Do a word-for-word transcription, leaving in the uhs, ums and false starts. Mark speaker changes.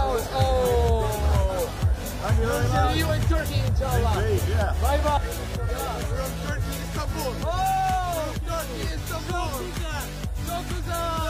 Speaker 1: out. Oh.
Speaker 2: Thank you very much.
Speaker 1: See you in Turkey, inshallah.
Speaker 2: Indeed, yeah.
Speaker 1: Bye bye.
Speaker 3: From Turkey, Istanbul.
Speaker 1: Oh.
Speaker 3: Turkey, Istanbul.
Speaker 1: Çok güzel. Çok güzel.